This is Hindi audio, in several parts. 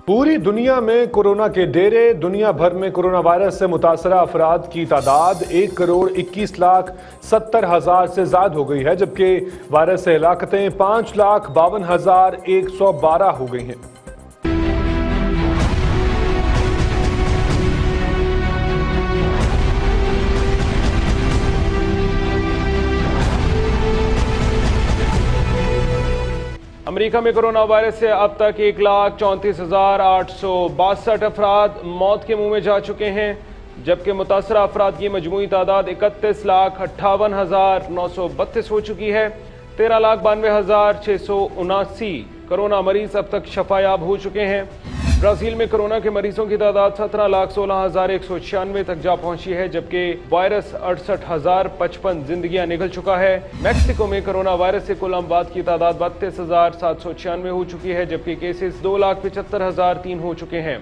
पूरी दुनिया में कोरोना के डेरे। दुनिया भर में कोरोना वायरस से मुतासरा अफराद की तादाद 1,21,70,000 से ज्यादा हो गई है, जबकि वायरस से हलाकतें 5,52,112 हो गई हैं। अमेरिका में कोरोना वायरस से अब तक 1,34,862 अफराद मौत के मुंह में जा चुके हैं, जबकि मुतासरा अफराद की मजमूई तादाद 31,58,932 हो चुकी है। 13,92,679 कोरोना मरीज अब तक शफायाब हो चुके हैं। ब्राजील में कोरोना के मरीजों की तादाद 17,16,196 तक जा पहुंची है, जबकि वायरस 68,055 जिंदगियां निकल चुका है। मैक्सिको में कोरोना वायरस से कुल अमवात की तादाद 32,796 हो चुकी है, जबकि केसेस 2,75,003 हो चुके हैं।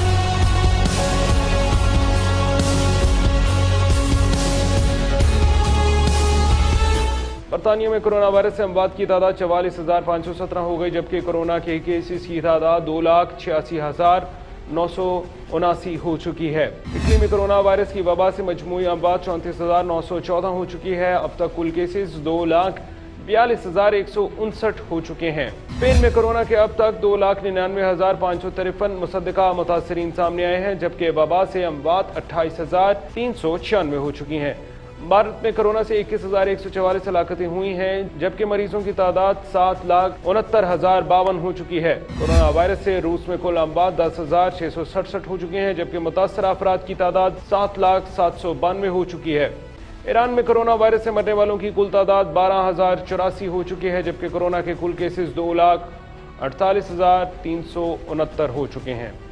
बरतानिया में कोरोना वायरस से अमवात की तादाद 44,517 हो गई, जबकि कोरोना के केसेस की तादाद 2,86,979 हो चुकी है। इटली में कोरोना वायरस की वबा से मजमूई अमवात 34,914 हो चुकी है। अब तक कुल केसेस 2,42,159 हो चुके हैं। स्पेन में कोरोना के अब तक 2,99,553 मुसद्दका मुतासरीन सामने आए हैं, जबकि वबा से अमवात 28,396 हो चुकी हैं। भारत में कोरोना से 21,144 हलाकतें हुई हैं, जबकि मरीजों की तादाद 7,69,052 हो चुकी है। कोरोना वायरस से रूस में कुल अमवात 10,667 हो चुके हैं, जबकि मुतासरा अफराद की तादाद 7,792 हो चुकी है। ईरान में कोरोना वायरस से मरने वालों की कुल तादाद 12,084 हो चुकी है, जबकि कोरोना के कुल केसेस 2,48,369 हो चुके हैं।